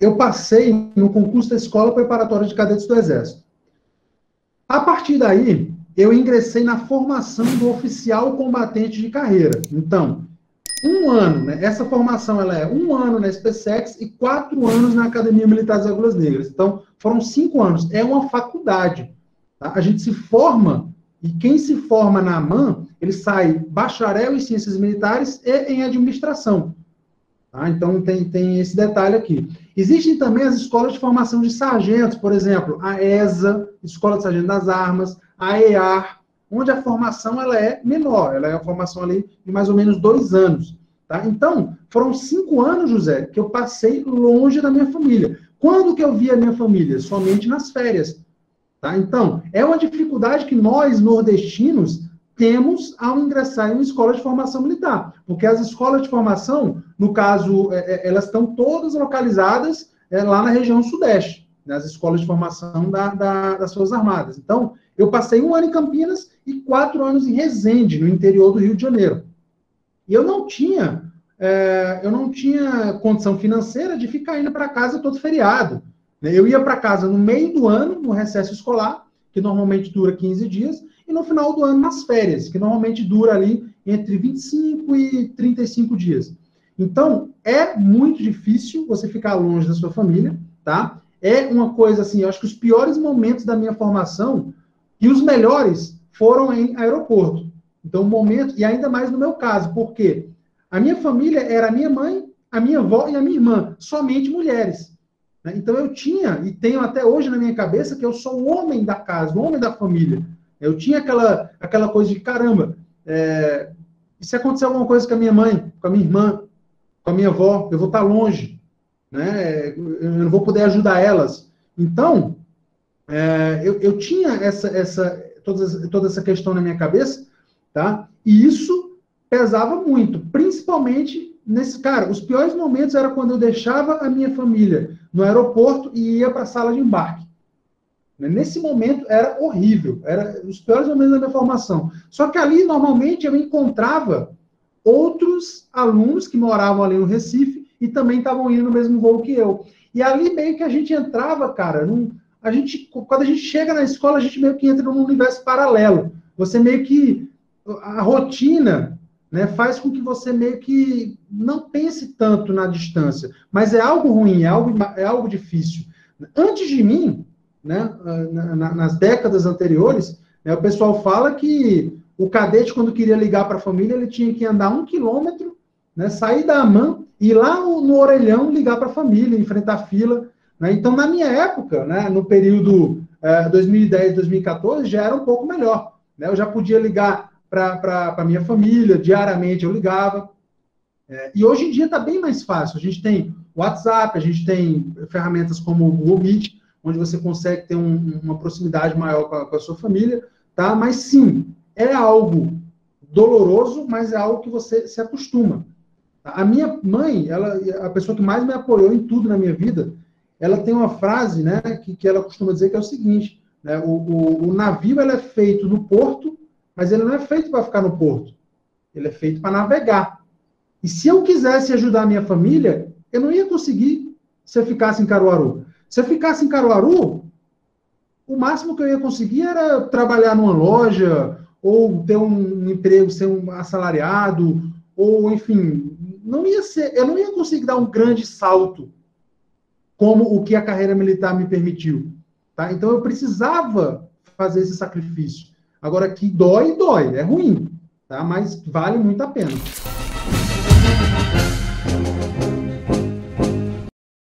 eu passei no concurso da Escola Preparatória de Cadetes do Exército. A partir daí, eu ingressei na formação do oficial combatente de carreira. Então, 1 ano, né? Essa formação ela é 1 ano na SpaceX e 4 anos na Academia Militar das Agulhas Negras. Então, foram 5 anos. É uma faculdade. Tá? A gente se forma, e quem se forma na AMAN, ele sai bacharel em Ciências Militares e em Administração. Tá? Então, tem esse detalhe aqui. Existem também as escolas de formação de sargentos, por exemplo, a ESA, Escola de Sargento das Armas, a EAR, onde a formação ela é menor, ela é a formação ali de mais ou menos 2 anos. Tá? Então, foram 5 anos, José, que eu passei longe da minha família. Quando que eu vi a minha família? Somente nas férias. Tá? Então, é uma dificuldade que nós, nordestinos, temos ao ingressar em uma escola de formação militar. Porque as escolas de formação, no caso, elas estão todas localizadas lá na região sudeste, nas escolas de formação das Forças Armadas. Então, eu passei 1 ano em Campinas e 4 anos em Resende, no interior do Rio de Janeiro. E eu não tinha condição financeira de ficar indo para casa todo feriado. Eu ia para casa no meio do ano, no recesso escolar, que normalmente dura 15 dias, e no final do ano nas férias, que normalmente dura ali entre 25 e 35 dias. Então, é muito difícil você ficar longe da sua família, tá? É uma coisa assim, eu acho que os piores momentos da minha formação e os melhores foram em aeroporto. Então, o momento, e ainda mais no meu caso, porque a minha família era a minha mãe, a minha avó e a minha irmã, somente mulheres. Né? Então, eu tinha, e tenho até hoje na minha cabeça, que eu sou o homem da casa, o homem da família. Eu tinha aquela coisa de, caramba, e se acontecer alguma coisa com a minha mãe, com a minha irmã, com a minha avó, eu vou estar longe, né? Eu não vou poder ajudar elas. Então, eu tinha toda essa questão na minha cabeça, tá? E isso pesava muito, principalmente nesse, cara, os piores momentos era quando eu deixava a minha família no aeroporto e ia para a sala de embarque. Nesse momento era horrível, era os piores momentos da minha formação. Só que ali, normalmente, eu encontrava outros alunos que moravam ali no Recife e também estavam indo no mesmo voo que eu. E ali meio que a gente entrava, cara, quando a gente chega na escola, a gente meio que entra num universo paralelo. Você meio que, a rotina, né, faz com que você meio que não pense tanto na distância. Mas é algo ruim, é algo difícil. Antes de mim, né, nas décadas anteriores, né, o pessoal fala que o cadete, quando queria ligar para a família, ele tinha que andar 1 quilômetro, né, sair da AMAN, ir lá no orelhão ligar para a família, enfrentar fila. Né? Então, na minha época, né, no período 2010, 2014, já era um pouco melhor. Né? Eu já podia ligar para a minha família, diariamente eu ligava. E hoje em dia está bem mais fácil. A gente tem WhatsApp, a gente tem ferramentas como o Google Meet, onde você consegue ter uma proximidade maior com a sua família, tá? Mas sim, é algo doloroso, mas é algo que você se acostuma. A minha mãe, a pessoa que mais me apoiou em tudo na minha vida, ela tem uma frase, né, que ela costuma dizer que é o seguinte, né, o navio ele é feito no porto, mas ele não é feito para ficar no porto, ele é feito para navegar. E se eu quisesse ajudar a minha família, eu não ia conseguir se eu ficasse em Caruaru. Se eu ficasse em Caruaru, o máximo que eu ia conseguir era trabalhar numa loja, ou ter um emprego, ser um assalariado, ou, enfim, eu não ia conseguir dar um grande salto como o que a carreira militar me permitiu. Tá? Então, eu precisava fazer esse sacrifício. Agora, que dói, é ruim, tá? Mas vale muito a pena.